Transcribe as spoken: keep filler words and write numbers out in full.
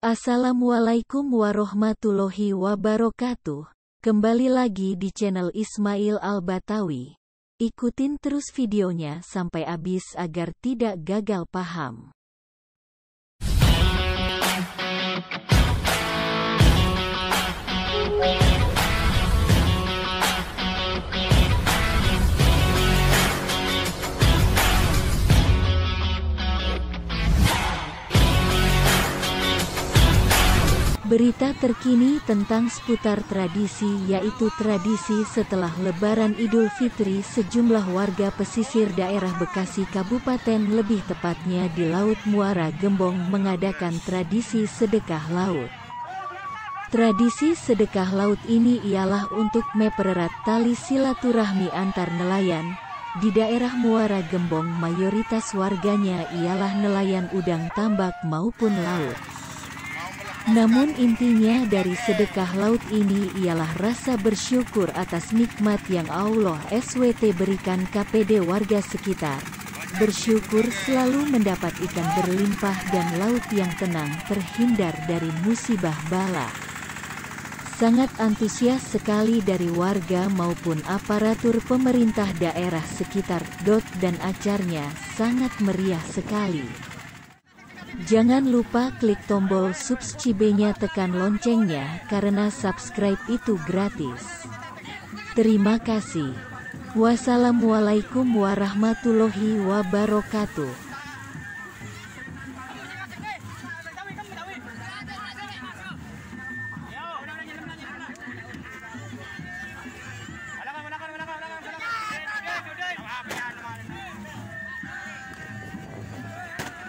Assalamualaikum warahmatullahi wabarakatuh. Kembali lagi di channel Ismail Al-Batawi. Ikutin terus videonya sampai habis agar tidak gagal paham. Berita terkini tentang seputar tradisi, yaitu tradisi setelah Lebaran Idul Fitri sejumlah warga pesisir daerah Bekasi Kabupaten, lebih tepatnya di Laut Muara Gembong, mengadakan tradisi sedekah laut. Tradisi sedekah laut ini ialah untuk mempererat tali silaturahmi antar nelayan. Di daerah Muara Gembong mayoritas warganya ialah nelayan udang tambak maupun laut. Namun intinya dari sedekah laut ini ialah rasa bersyukur atas nikmat yang Allah S W T berikan kepada warga sekitar. Bersyukur selalu mendapat ikan berlimpah dan laut yang tenang, terhindar dari musibah bala. Sangat antusias sekali dari warga maupun aparatur pemerintah daerah sekitar. Dot dan acaranya sangat meriah sekali. Jangan lupa klik tombol subscribe-nya, tekan loncengnya, karena subscribe itu gratis. Terima kasih. Wassalamualaikum warahmatullahi wabarakatuh.